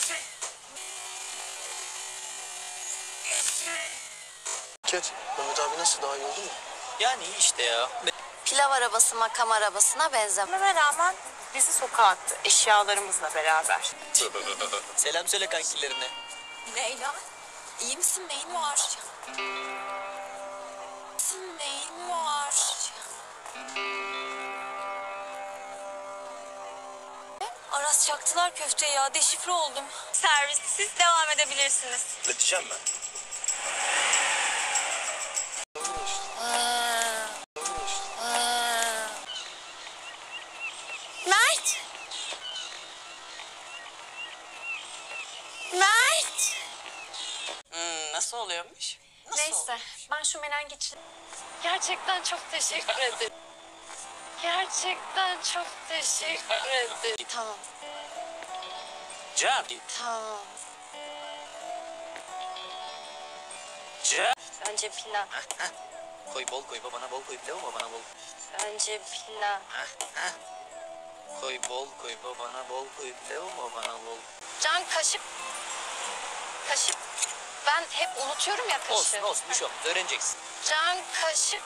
Ket, Mehmet abi nasıl, daha iyi oldu mu? Yani iyi işte ya. Pilav arabası makam arabasına benzemez. Buna rağmen bizi sokağa attı eşyalarımızla beraber. Selam söyle kankilerine. Leyla, iyi misin? Neyin var? Neyin var? Aras çaktılar köfteyi ya. Deşifre oldum. Servis, siz devam edebilirsiniz. Ödeyeceğim ben. Mert! Mert! Nasıl oluyormuş? Neyse, ben şu menengiçli... Gerçekten çok teşekkür ederim. Gerçekten çok teşekkür ederim. Tamam, Can. tamam. Can. Önce pilav. Koy bol koy babana bol koy pilavı babana bol. Önce pilav. Koy bol koy babana bol koy pilavı babana bol. Can kaşık. Kaşık. Ben hep unutuyorum ya kaşığı. Olsun olsun bir şey olmaz öğreneceksin. Can kaşık.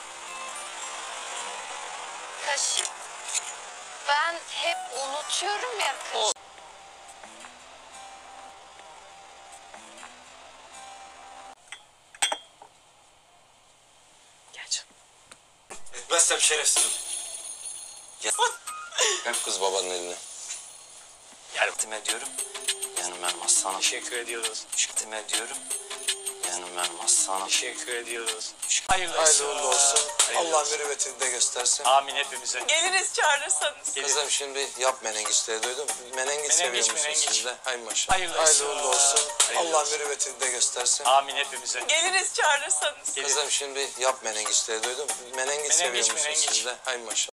Kaşık. Ben hep unutuyorum ya kaşık. Olsun. Geç. Etmezsem şerefsizim. Hep kız babanın eline. Yardım ediyorum. Yanım vermez sana. Teşekkür ediyoruz. Şıktım ediyorum. Yanım vermez sana. Teşekkür ediyoruz. Hayırlı Hayırlı uğurlu olsun. Hayırlı Allah olsun. mürüvvetini de göstersin. Amin hepimize. Geliriz çağırırsanız. Kızım şimdi yap menengiçleri, duydun mu? Menengiç seviyor musun menengiç. siz de? Hay maşallah. Hayırlı Hayırlı olsun. uğurlu olsun. Hayırlı Allah olsun. mürüvvetini de göstersin. Amin hepimize. Geliriz çağırırsanız. Kızım şimdi yap menengiçleri, duydun mu? Menengiç seviyor musun menengiç. siz de? Hay maşallah.